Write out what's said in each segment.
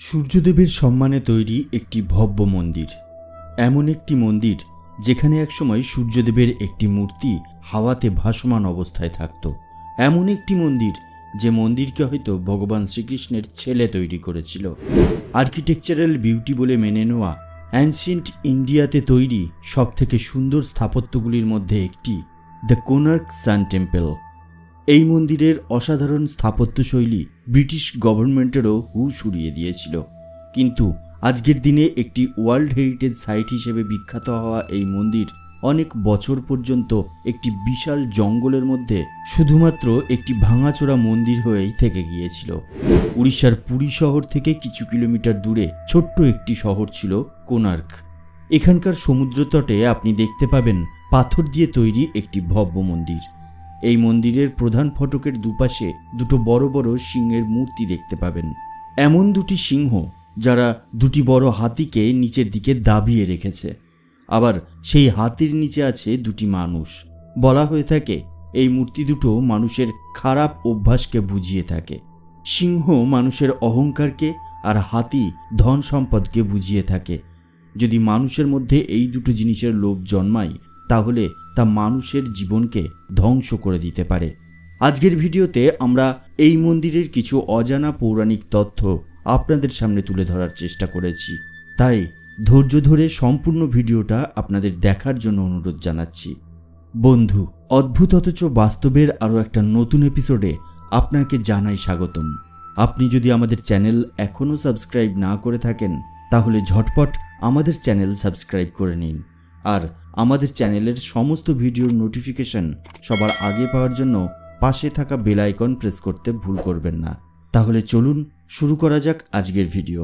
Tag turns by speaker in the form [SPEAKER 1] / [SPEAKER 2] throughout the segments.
[SPEAKER 1] সূর্যদেবের সম্মানে তৈরি একটি ভব্য মন্দির। এমন একটি মন্দির যেখানে একসময় সূর্যদেবের একটি মূর্তি হাওয়াতে ভাসমান অবস্থায় থাকত। এমন একটি মন্দির যে মন্দিরকে হয়তো ভগবান শ্রীকৃষ্ণের ছেলে তৈরি করেছিল। আর্কিটেকচারাল বিউটি বলে মেনে নেওয়া অ্যানশিয়েন্ট ইন্ডিয়াতে তৈরি সবথেকে সুন্দর স্থাপত্যগুলির মধ্যে একটি দ্য কোনার্ক সান টেম্পল। এই মন্দিরের অসাধারণ স্থাপত্যশৈলী ব্রিটিশ গভর্নমেন্টেরও হুশ উড়িয়ে দিয়েছিল, কিন্তু আজকের দিনে একটি ওয়ার্ল্ড হেরিটেজ সাইট হিসেবে বিখ্যাত হওয়া এই মন্দির অনেক বছর পর্যন্ত একটি বিশাল জঙ্গলের মধ্যে শুধুমাত্র একটি ভাঙাচোরা মন্দির হয়েই থেকে গিয়েছিল। উড়িষ্যার পুরী শহর থেকে কিছু কিলোমিটার দূরে ছোট্ট একটি শহর ছিল কোনার্ক। এখানকার সমুদ্রতটে আপনি দেখতে পাবেন পাথর দিয়ে তৈরি একটি ভব্য মন্দির। এই মন্দিরের প্রধান ফটকের দুপাশে দুটো বড় বড় সিংহের মূর্তি দেখতে পাবেন। এমন দুটি সিংহ যারা দুটি বড় হাতিকে নিচের দিকে দাবিয়ে রেখেছে। আবার সেই হাতির নিচে আছে দুটি মানুষ। বলা হয়ে থাকে এই মূর্তি দুটো মানুষের খারাপ অভ্যাসকে বুঝিয়ে থাকে। সিংহ মানুষের অহংকারকে আর হাতি ধন সম্পদকে বুঝিয়ে থাকে। যদি মানুষের মধ্যে এই দুটো জিনিসের লোভ জন্মায় তাহলে তা মানুষের জীবনকে ধ্বংস করে দিতে পারে। আজকের ভিডিওতে আমরা এই মন্দিরের কিছু অজানা পৌরাণিক তথ্য আপনাদের সামনে তুলে ধরার চেষ্টা করেছি, তাই ধৈর্য ধরে সম্পূর্ণ ভিডিওটা আপনাদের দেখার জন্য অনুরোধ জানাচ্ছি। বন্ধু, অদ্ভুত অথচ বাস্তবের আরও একটা নতুন এপিসোডে আপনাকে জানাই স্বাগতম। আপনি যদি আমাদের চ্যানেল এখনও সাবস্ক্রাইব না করে থাকেন তাহলে ঝটপট আমাদের চ্যানেল সাবস্ক্রাইব করে নিন, আর আমাদের চ্যানেলের সমস্ত ভিডিওর নোটিফিকেশন সবার আগে পাওয়ার জন্য পাশে থাকা বেল আইকন প্রেস করতে ভুল করবেন না। তাহলে চলুন শুরু করা যাক আজকের ভিডিও।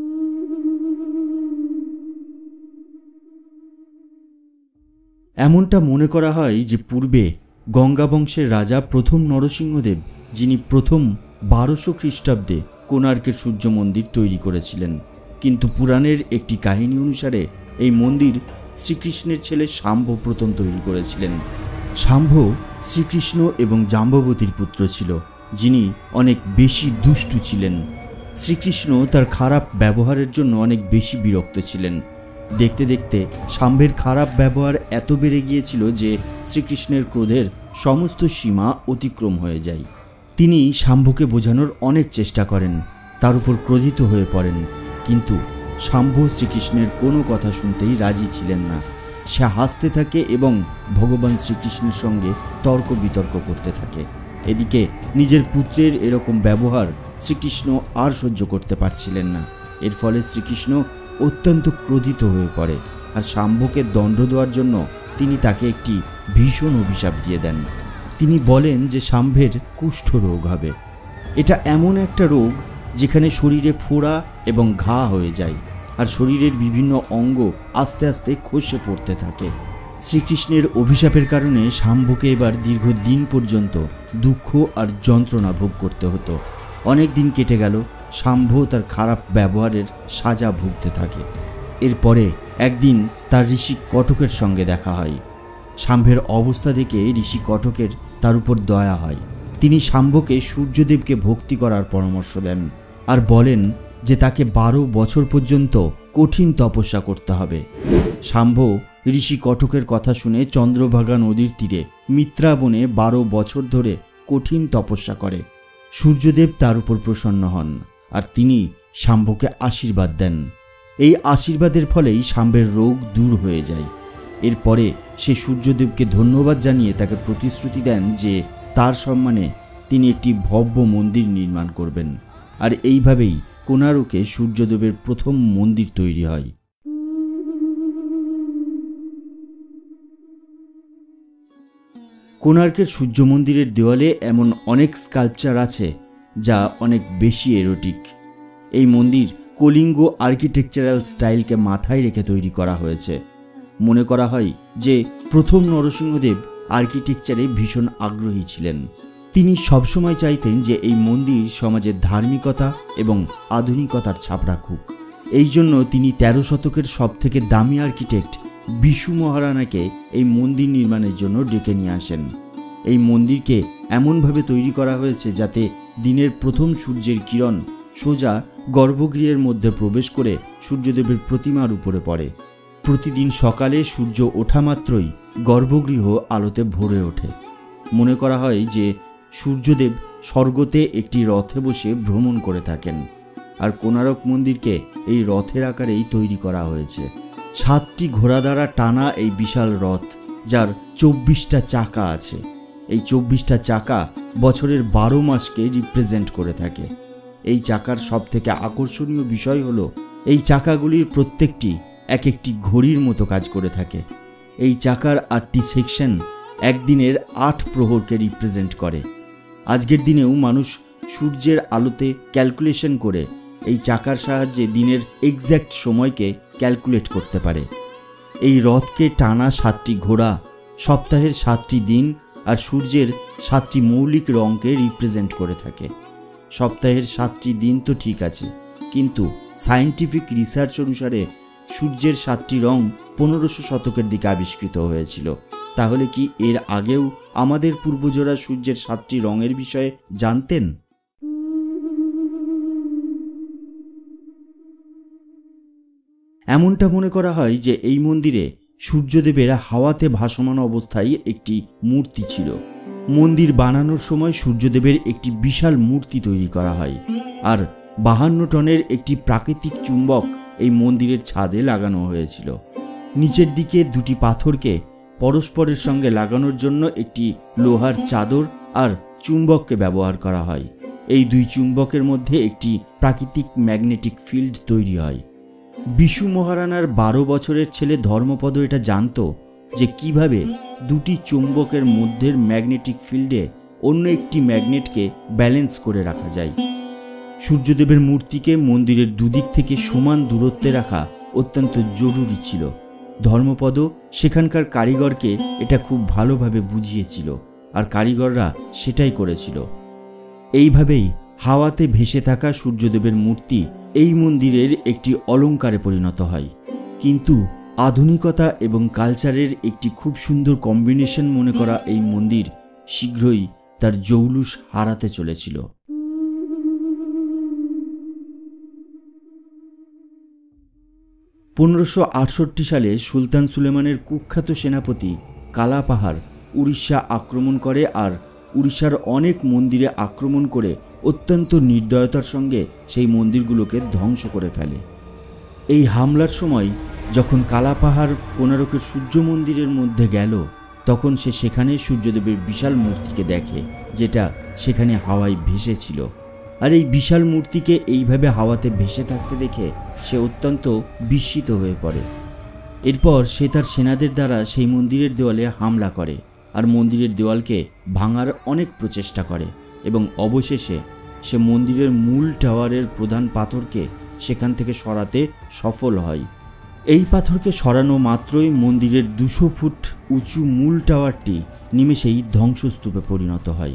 [SPEAKER 1] এমনটা মনে করা হয় যে পূর্বে গঙ্গা বংশের রাজা প্রথম নরসিংহদেব, যিনি প্রথম 1200 খ্রিস্টাব্দে কোণার্কের সূর্য মন্দির তৈরি করেছিলেন। কিন্তু পুরাণের একটি কাহিনী অনুসারে এই মন্দির শ্রীকৃষ্ণের ছেলে শাম্ভ প্রথম তৈরি করেছিলেন। শাম্ভ শ্রীকৃষ্ণ এবং জাম্ববতীর পুত্র ছিল, যিনি অনেক বেশি দুষ্টু ছিলেন। শ্রীকৃষ্ণ তার খারাপ ব্যবহারের জন্য অনেক বেশি বিরক্ত ছিলেন। দেখতে দেখতে শাম্ভের খারাপ ব্যবহার এত বেড়ে গিয়েছিল যে শ্রীকৃষ্ণের ক্রোধের সমস্ত সীমা অতিক্রম হয়ে যায়। তিনি শাম্ভকে বোঝানোর অনেক চেষ্টা করেন, তার উপর ক্রোধিত হয়ে পড়েন, কিন্তু শাম্ভ শ্রীকৃষ্ণের কোনো কথা শুনতেই রাজি ছিলেন না। সে হাসতে থাকে এবং ভগবান শ্রীকৃষ্ণের সঙ্গে তর্ক বিতর্ক করতে থাকে। এদিকে নিজের পুত্রের এরকম ব্যবহার শ্রীকৃষ্ণ আর সহ্য করতে পারছিলেন না। এর ফলে শ্রীকৃষ্ণ অত্যন্ত ক্রোধিত হয়ে পড়ে, আর শাম্ভকে দণ্ড দেওয়ার জন্য তিনি তাকে একটি ভীষণ অভিশাপ দিয়ে দেন। তিনি বলেন যে শাম্ভের কুষ্ঠ রোগ হবে। এটা এমন একটা রোগ যেখানে শরীরে ফোড়া এবং ঘা হয়ে যায়, আর শরীরের বিভিন্ন অঙ্গ আস্তে আস্তে খসে পড়তে থাকে। শ্রীকৃষ্ণের অভিশাপের কারণে শাম্ভকে এবার দীর্ঘদিন পর্যন্ত দুঃখ আর যন্ত্রণা ভোগ করতে হতো। অনেক দিন কেটে গেল, শাম্ভ তার খারাপ ব্যবহারের সাজা ভুগতে থাকে। এরপরে একদিন তার ঋষি কটকের সঙ্গে দেখা হয়। শাম্ভের অবস্থা দেখে ঋষি কটকের তার উপর দয়া হয়। তিনি শাম্ভকে সূর্যদেবকে ভক্তি করার পরামর্শ দেন, আর বলেন যে তাকে 12 বছর পর্যন্ত কঠিন তপস্যা করতে হবে। শাম্ভ ঋষি কটকের কথা শুনে চন্দ্রভাগা নদীর তীরে মিত্রা বনে 12 বছর ধরে কঠিন তপস্যা করে। সূর্যদেব তার উপর প্রসন্ন হন, আর তিনি শাম্ভকে আশীর্বাদ দেন। এই আশীর্বাদের ফলেই শাম্ভের রোগ দূর হয়ে যায়। এরপরে সে সূর্যদেবকে ধন্যবাদ জানিয়ে তাকে প্রতিশ্রুতি দেন যে তার সম্মানে তিনি একটি ভব্য মন্দির নির্মাণ করবেন, আর এইভাবেই কোণার্কে সূর্যদেবের প্রথম মন্দির তৈরি হয়। কোণার্কের সূর্য মন্দিরের দেওয়ালে এমন অনেক স্কাল্পচার আছে যা অনেক বেশি এরোটিক। এই মন্দির কলিঙ্গ আর্কিটেকচারাল স্টাইলকে মাথায় রেখে তৈরি করা হয়েছে। মনে করা হয় যে প্রথম নরসিংহদেব আর্কিটেকচারে ভীষণ আগ্রহী ছিলেন। তিনি সবসময় চাইতেন যে এই মন্দির সমাজের ধার্মিকতা এবং আধুনিকতার ছাপ রাখুক। এই জন্য তিনি 13 শতকের সবথেকে দামি আর্কিটেক্ট বিশু মহারানাকে এই মন্দির নির্মাণের জন্য ডেকে নিয়ে আসেন। এই মন্দিরকে এমনভাবে তৈরি করা হয়েছে যাতে দিনের প্রথম সূর্যের কিরণ সোজা গর্ভগৃহের মধ্যে প্রবেশ করে সূর্যদেবের প্রতিমার উপরে পড়ে। প্রতিদিন সকালে সূর্য ওঠা মাত্রই গর্ভগৃহ আলোতে ভরে ওঠে। মনে করা হয় যে সূর্যদেব স্বর্গতে একটি রথে বসে ভ্রমণ করে থাকেন, আর কোণারক মন্দিরকে এই রথের আকারেই তৈরি করা হয়েছে। 7টি ঘোড়া দ্বারা টানা এই বিশাল রথ, যার 24টা চাকা আছে। এই 24টা চাকা বছরের 12 মাসকে রিপ্রেজেন্ট করে থাকে। এই চাকার সবথেকে আকর্ষণীয় বিষয় হলো এই চাকাগুলির প্রত্যেকটি এক একটি ঘড়ির মতো কাজ করে থাকে। এই চাকার 8টি সেকশন একদিনের 8 প্রহরকে রিপ্রেজেন্ট করে। আজকের দিনেও মানুষ সূর্যের আলোতে ক্যালকুলেশন করে এই চাকার সাহায্যে দিনের এক্স্যাক্ট সময়কে ক্যালকুলেট করতে পারে। এই রথকে টানা 7টি ঘোড়া সপ্তাহের 7টি দিন আর সূর্যের 7টি মৌলিক রঙকে রিপ্রেজেন্ট করে থাকে। সপ্তাহের 7টি দিন তো ঠিক আছে, কিন্তু সায়েন্টিফিক রিসার্চ অনুসারে সূর্যের 7টি রং 1500 শতকের দিকে আবিষ্কৃত হয়েছিল। তাহলে কি এর আগেও আমাদের পূর্বজরা সূর্যের 7টি রঙের বিষয়ে জানতেন? এমনটা মনে করা হয় যে এই মন্দিরে সূর্যদেবের হাওয়াতে ভাসমান অবস্থায় একটি মূর্তি ছিল। মন্দির বানানোর সময় সূর্যদেবের একটি বিশাল মূর্তি তৈরি করা হয়, আর 52 টনের একটি প্রাকৃতিক চুম্বক এই মন্দিরের ছাদে লাগানো হয়েছিল। নিচের দিকে 2টি পাথরকে পরস্পরের সঙ্গে লাগানোর জন্য একটি লোহার চাদর আর চুম্বককে ব্যবহার করা হয়। এই 2 চুম্বকের মধ্যে একটি প্রাকৃতিক ম্যাগনেটিক ফিল্ড তৈরি হয়। বিশু মহারানার 12 বছরের ছেলে ধর্মপদ এটা জানত যে কিভাবে 2টি চুম্বকের মধ্যের ম্যাগনেটিক ফিল্ডে অন্য একটি ম্যাগনেটকে ব্যালেন্স করে রাখা যায়। সূর্যদেবের মূর্তিকে মন্দিরের দুদিক থেকে সমান দূরত্বে রাখা অত্যন্ত জরুরি ছিল। ধর্মপদ সেখানকার কারিগরকে এটা খুব ভালোভাবে বুঝিয়েছিল, আর কারিগররা সেটাই করেছিল। এইভাবেই হাওয়াতে ভেসে থাকা সূর্যদেবের মূর্তি এই মন্দিরের একটি অলংকারে পরিণত হয়। কিন্তু আধুনিকতা এবং কালচারের একটি খুব সুন্দর কম্বিনেশন মনে করা এই মন্দির শীঘ্রই তার জৌলুস হারাতে চলেছিল। (1568 সালে সুলতান সুলেমানের কুখ্যাত সেনাপতি কালাপাহাড় উড়িষ্যা আক্রমণ করে, আর উড়িষ্যার অনেক মন্দিরে আক্রমণ করে অত্যন্ত নির্দয়তার সঙ্গে সেই মন্দিরগুলোকে ধ্বংস করে ফেলে। এই হামলার সময় যখন কালাপাহাড় কোণারকের সূর্য মন্দিরের মধ্যে গেল, তখন সে সেখানে সূর্যদেবের বিশাল মূর্তিকে দেখে, যেটা সেখানে হাওয়ায় ভেসেছিল। আর এই বিশাল মূর্তিকে এইভাবে হাওয়াতে ভেসে থাকতে দেখে সে অত্যন্ত বিস্মিত হয়ে পড়ে। এরপর সে তার সেনাদের দ্বারা সেই মন্দিরের দেওয়ালে হামলা করে, আর মন্দিরের দেওয়ালকে ভাঙার অনেক প্রচেষ্টা করে, এবং অবশেষে সে মন্দিরের মূল টাওয়ারের প্রধান পাথরকে সেখান থেকে সরাতে সফল হয়। এই পাথরকে সরানো মাত্রই মন্দিরের 200 ফুট উঁচু মূল টাওয়ারটি নিমেষেই ধ্বংসস্তূপে পরিণত হয়।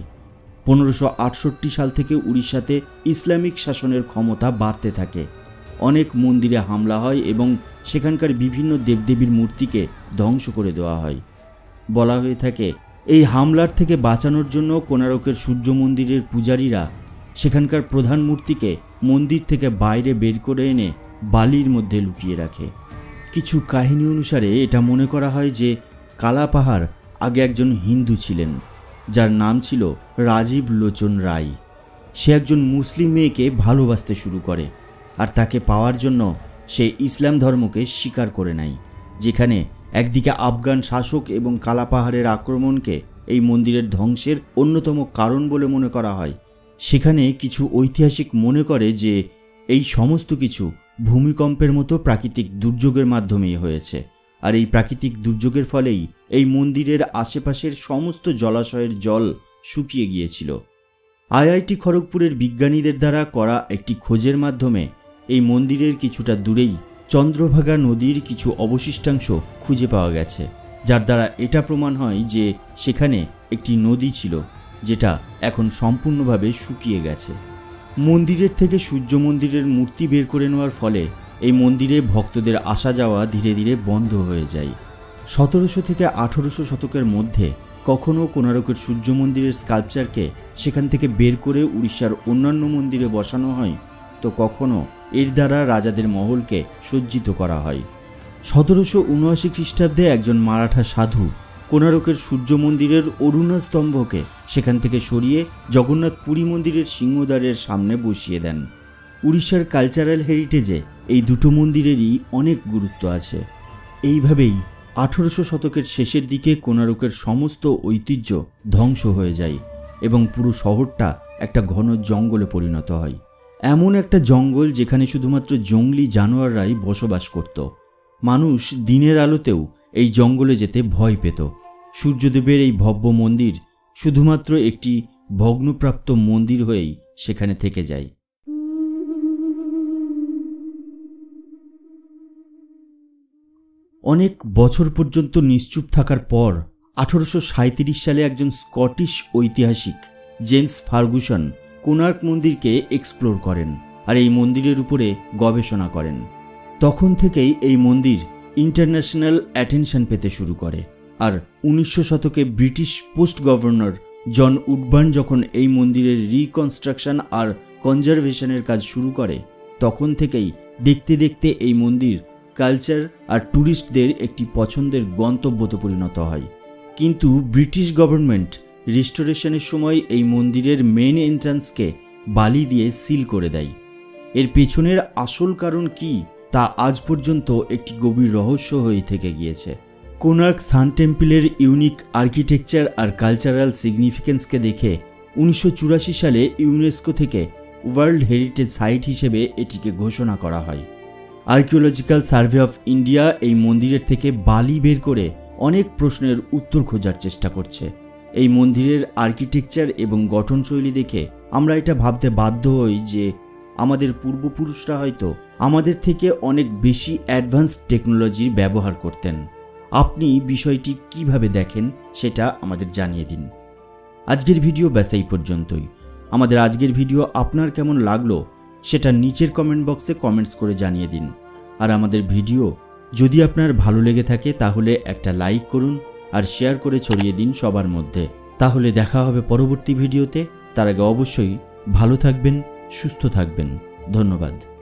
[SPEAKER 1] 1568 সাল থেকে উড়িষ্যাতে ইসলামিক শাসনের ক্ষমতা বাড়তে থাকে। অনেক মন্দিরে হামলা হয় এবং সেখানকার বিভিন্ন দেবদেবীর মূর্তিকে ধ্বংস করে দেওয়া হয়। বলা হয়ে থাকে এই হামলার থেকে বাঁচানোর জন্য কোণারকের সূর্য মন্দিরের পূজারীরা সেখানকার প্রধান মূর্তিকে মন্দির থেকে বাইরে বের করে এনে বালির মধ্যে লুকিয়ে রাখে। কিছু কাহিনী অনুসারে এটা মনে করা হয় যে কালাপাহাড় আগে একজন হিন্দু ছিলেন, যার নাম ছিল রাজীব লোচন রায়। সে একজন মুসলিম মেয়েকে ভালোবাসতে শুরু করে, আর তাকে পাওয়ার জন্য সে ইসলাম ধর্মকে স্বীকার করে নেয়। যেখানে একদিকে আফগান শাসক এবং কালাপাহাড়ের আক্রমণকে এই মন্দিরের ধ্বংসের অন্যতম কারণ বলে মনে করা হয়, সেখানে কিছু ঐতিহাসিক মনে করে যে এই সমস্ত কিছু ভূমিকম্পের মতো প্রাকৃতিক দুর্যোগের মাধ্যমেই হয়েছে, আর এই প্রাকৃতিক দুর্যোগের ফলেই এই মন্দিরের আশেপাশের সমস্ত জলাশয়ের জল শুকিয়ে গিয়েছিল। আইআইটি খড়গপুরের বিজ্ঞানীদের দ্বারা করা একটি খোঁজের মাধ্যমে এই মন্দিরের কিছুটা দূরেই চন্দ্রভাগা নদীর কিছু অবশিষ্টাংশ খুঁজে পাওয়া গেছে, যার দ্বারা এটা প্রমাণ হয় যে সেখানে একটি নদী ছিল, যেটা এখন সম্পূর্ণভাবে শুকিয়ে গেছে। মন্দিরের থেকে সূর্য মন্দিরের মূর্তি বের করে নেওয়ার ফলে এই মন্দিরে ভক্তদের আসা যাওয়া ধীরে ধীরে বন্ধ হয়ে যায়। 1700 থেকে 1800 শতকের মধ্যে কখনো কোণারকের সূর্য মন্দিরের স্কাল্পচারকে সেখান থেকে বের করে উড়িষ্যার অন্যান্য মন্দিরে বসানো হয়, তো কখনো এর দ্বারা রাজাদের মহলকে সজ্জিত করা হয়। 1779 খ্রিস্টাব্দে একজন মারাঠা সাধু কোণারকের সূর্য মন্দিরের অরুণা স্তম্ভকে সেখান থেকে সরিয়ে জগন্নাথ পুরী মন্দিরের সিংহদ্বারের সামনে বসিয়ে দেন। উড়িষ্যার কালচারাল হেরিটেজে এই দুটো মন্দিরেরই অনেক গুরুত্ব আছে। এইভাবেই 1800 শতকের শেষের দিকে কোণারকের সমস্ত ঐতিহ্য ধ্বংস হয়ে যায় এবং পুরো শহরটা একটা ঘন জঙ্গলে পরিণত হয়। এমন একটা জঙ্গল যেখানে শুধুমাত্র জঙ্গলি জানোয়াররাই বসবাস করত। মানুষ দিনের আলোতেও এই জঙ্গলে যেতে ভয় পেত। সূর্যদেবের এই ভব্য মন্দির শুধুমাত্র একটি ভগ্নপ্রাপ্ত মন্দির হয়েই সেখানে থেকে যায়। অনেক বছর পর্যন্ত নিশ্চুপ থাকার পর 1837 সালে একজন স্কটিশ ঐতিহাসিক জেমস ফার্গুসন কোণার্ক মন্দিরকে এক্সপ্লোর করেন আর এই মন্দিরের উপরে গবেষণা করেন। তখন থেকেই এই মন্দির ইন্টারন্যাশনাল অ্যাটেনশন পেতে শুরু করে। আর 1900 শতকে British post governor John Woodburn যখন এই মন্দিরের রিকনস্ট্রাকশন আর কনজারভেশনের কাজ শুরু করে, তখন থেকেই দেখতে দেখতে এই মন্দির কালচার আর ট্যুরিস্টদের একটি পছন্দের গন্তব্যতে পরিণত হয়। কিন্তু ব্রিটিশ গভর্নমেন্ট রিস্টোরেশনের সময় এই মন্দিরের মেন এন্ট্রান্সকে বালি দিয়ে সিল করে দেয়। এর পেছনের আসল কারণ কি তা আজ পর্যন্ত একটি গভীর রহস্য হয়ে থেকে গিয়েছে। কোণার্ক সান টেম্পলের ইউনিক আর্কিটেকচার আর কালচারাল সিগনিফিকেন্সকে দেখে 1984 সালে ইউনেস্কো থেকে ওয়ার্ল্ড হেরিটেজ সাইট হিসেবে এটিকে ঘোষণা করা হয়। আর্কিওলজিক্যাল সার্ভে অফ ইন্ডিয়া এই মন্দিরের থেকে বালি বের করে অনেক প্রশ্নের উত্তর খোঁজার চেষ্টা করছে। এই মন্দিরের আর্কিটেকচার এবং গঠনশৈলী দেখে আমরা এটা ভাবতে বাধ্য হই যে আমাদের পূর্বপুরুষরা হয়তো আমাদের থেকে অনেক বেশি অ্যাডভান্সড টেকনোলজির ব্যবহার করতেন। আপনি বিষয়টি কিভাবে দেখেন সেটা আমাদের জানিয়ে দিন। আজকের ভিডিও ব্যাস এই পর্যন্তই। আমাদের আজকের ভিডিও আপনার কেমন লাগলো সেটা নিচের কমেন্ট বক্সে কমেন্টস করে জানিয়ে দিন। আর আমাদের ভিডিও যদি আপনার ভালো লেগে থাকে তাহলে একটা লাইক করুন আর শেয়ার করে ছড়িয়ে দিন সবার মধ্যে। তাহলে দেখা হবে পরবর্তী ভিডিওতে। তার আগে অবশ্যই ভালো থাকবেন, সুস্থ থাকবেন। ধন্যবাদ।